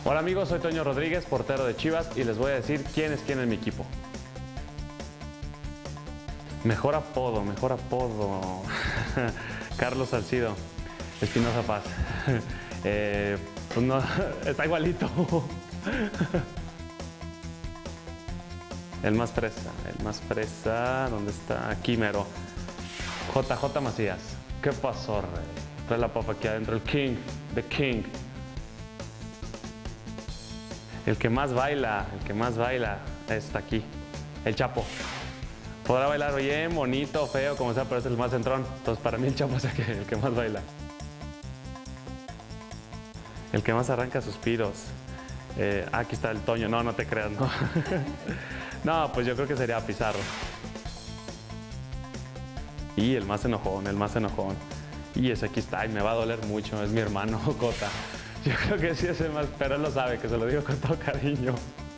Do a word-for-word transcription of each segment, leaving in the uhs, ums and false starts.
Hola amigos, soy Toño Rodríguez, portero de Chivas, y les voy a decir quién es quién en mi equipo. Mejor apodo, mejor apodo. Carlos Salcido, Espinosa Paz. eh, pues no, está igualito. El más fresa, el más fresa, ¿dónde está? Aquí mero. J J Macías. ¿Qué pasó, rey? Trae la papa aquí adentro, el King, the King. El que más baila, el que más baila está aquí, el Chapo. Podrá bailar bien, bonito, feo, como sea, pero es el más centrón. Entonces para mí el Chapo es el que, el que más baila. El que más arranca suspiros. Eh, aquí está el Toño, no, no te creas, no. No, pues yo creo que sería Pizarro. Y el más enojón, el más enojón. Y ese aquí está, y me va a doler mucho, es mi hermano, Cota. Yo creo que sí es el más, pero él lo sabe, que se lo digo con todo cariño.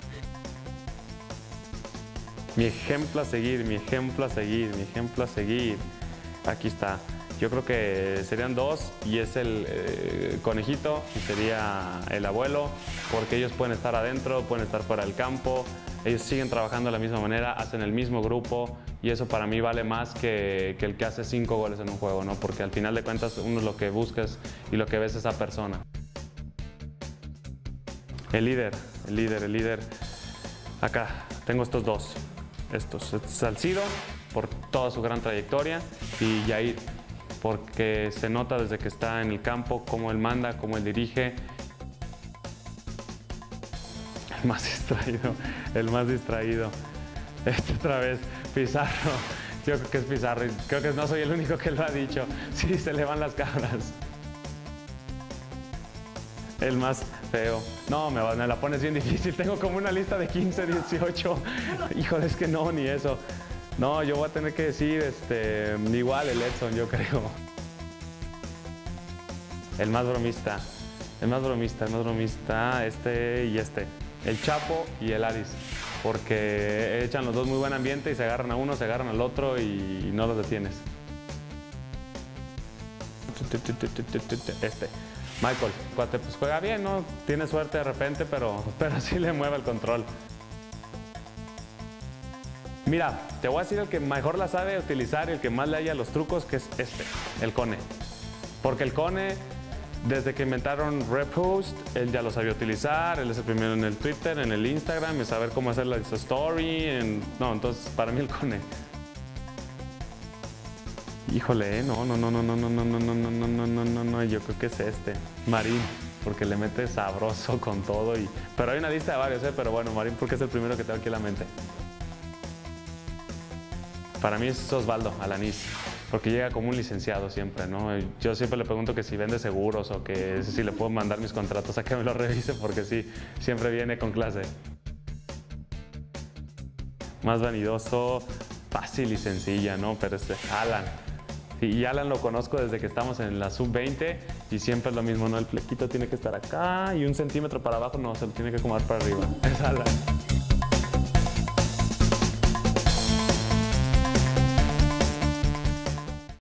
Mi ejemplo a seguir, mi ejemplo a seguir, mi ejemplo a seguir. Aquí está. Yo creo que serían dos, y es el eh, conejito y sería el abuelo, porque ellos pueden estar adentro, pueden estar fuera del campo, ellos siguen trabajando de la misma manera, hacen el mismo grupo, y eso para mí vale más que, que el que hace cinco goles en un juego, ¿no? Porque al final de cuentas uno lo que buscas y lo que ves es esa persona. El líder, el líder, el líder. Acá tengo estos dos. Estos. Este es Salcido, por toda su gran trayectoria, y Yair, porque se nota desde que está en el campo cómo él manda, cómo él dirige. El más distraído, el más distraído. Este otra vez, Pizarro. Yo creo que es Pizarro, y creo que no soy el único que lo ha dicho. Sí, se le van las cabras. El más feo. No, me, me la pones bien difícil. Tengo como una lista de quince, dieciocho. Híjole, es que no, ni eso. No, yo voy a tener que decir, este, igual el Edson, yo creo. El más bromista. El más bromista, el más bromista, este y este. El Chapo y el Aris. Porque echan los dos muy buen ambiente y se agarran a uno, se agarran al otro y no los detienes. Este. Michael, cuate, pues juega bien, ¿no? Tiene suerte de repente, pero, pero sí le mueve el control. Mira, te voy a decir el que mejor la sabe utilizar y el que más le halla los trucos, que es este, el Cone. Porque el Cone, desde que inventaron Repost, él ya lo sabía utilizar, él es el primero en el Twitter, en el Instagram, en saber cómo hacer la story, en... no, entonces para mí el Cone. Híjole, ¿eh? no, no, no, no, no, no, no, no, no, no, no, no, no, no, no, yo creo que es este, Marín, porque le mete sabroso con todo, y... pero hay una lista de varios, ¿eh? Pero bueno, Marín porque es el primero que tengo aquí en la mente. Para mí es Osvaldo Alanís, porque llega como un licenciado siempre, ¿no? Yo siempre le pregunto que si vende seguros o que si le puedo mandar mis contratos a que me los revise, porque sí, siempre viene con clase. Más vanidoso, fácil y sencilla, ¿no? Pero este, Alan. Y Alan lo conozco desde que estamos en la sub veinte y siempre es lo mismo, ¿no? El flequito tiene que estar acá y un centímetro para abajo, no, se lo tiene que acomodar para arriba. Es Alan.